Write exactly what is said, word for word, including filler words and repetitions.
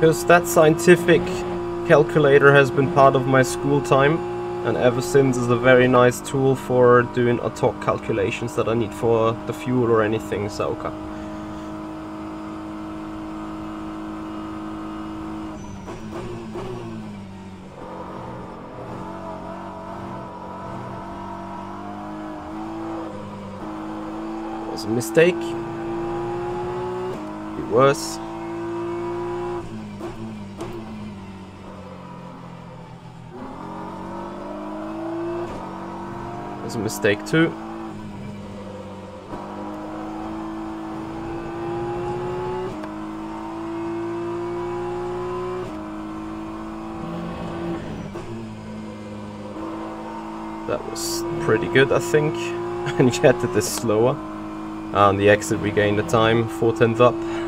Because that scientific calculator has been part of my school time, and ever since is a very nice tool for doing ad hoc calculations that I need for the fuel or anything, so okay. That was a mistake. Be worse. A mistake too. That was pretty good, I think. And yet it is slower. And the exit we gained the time, four tenths up.